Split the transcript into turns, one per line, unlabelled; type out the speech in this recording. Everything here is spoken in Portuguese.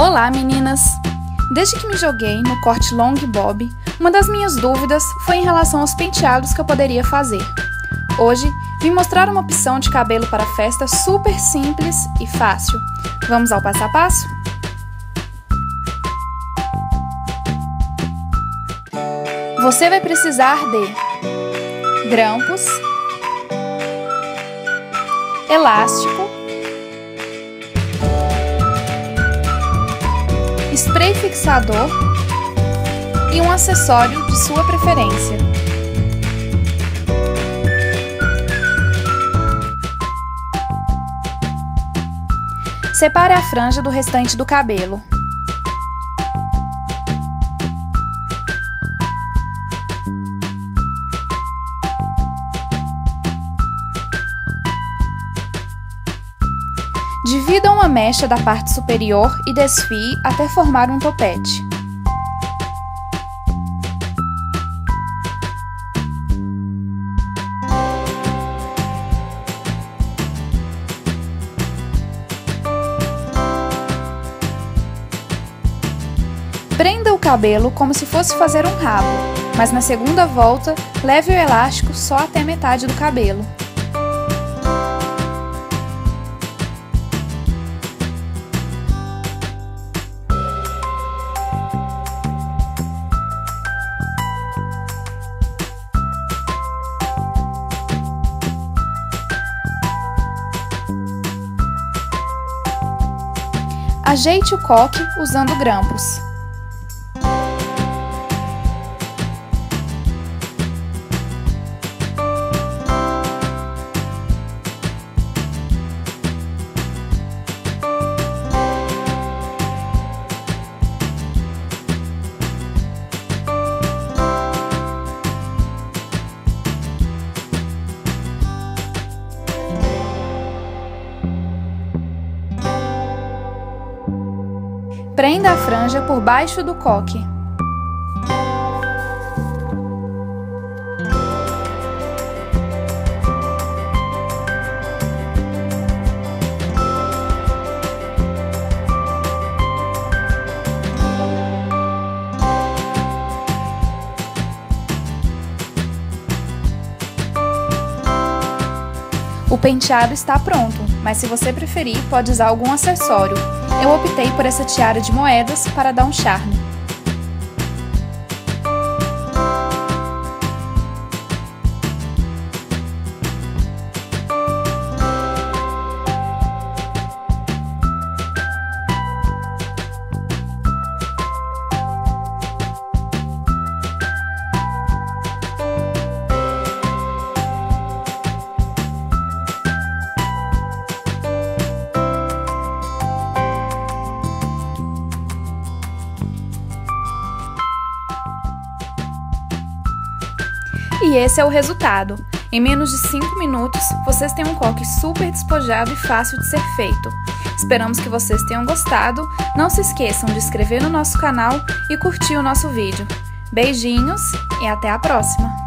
Olá, meninas! Desde que me joguei no corte long bob, uma das minhas dúvidas foi em relação aos penteados que eu poderia fazer. Hoje, vim mostrar uma opção de cabelo para festa super simples e fácil. Vamos ao passo a passo? Você vai precisar de grampos, elástico, spray fixador e um acessório de sua preferência. Separe a franja do restante do cabelo. Divida uma mecha da parte superior e desfie até formar um topete. Prenda o cabelo como se fosse fazer um rabo, mas na segunda volta, leve o elástico só até a metade do cabelo. Ajeite o coque usando grampos. Prenda a franja por baixo do coque. O penteado está pronto, mas se você preferir, pode usar algum acessório. Eu optei por essa tiara de moedas para dar um charme. E esse é o resultado. Em menos de 5 minutos, vocês têm um coque super despojado e fácil de ser feito. Esperamos que vocês tenham gostado. Não se esqueçam de inscrever no nosso canal e curtir o nosso vídeo. Beijinhos e até a próxima!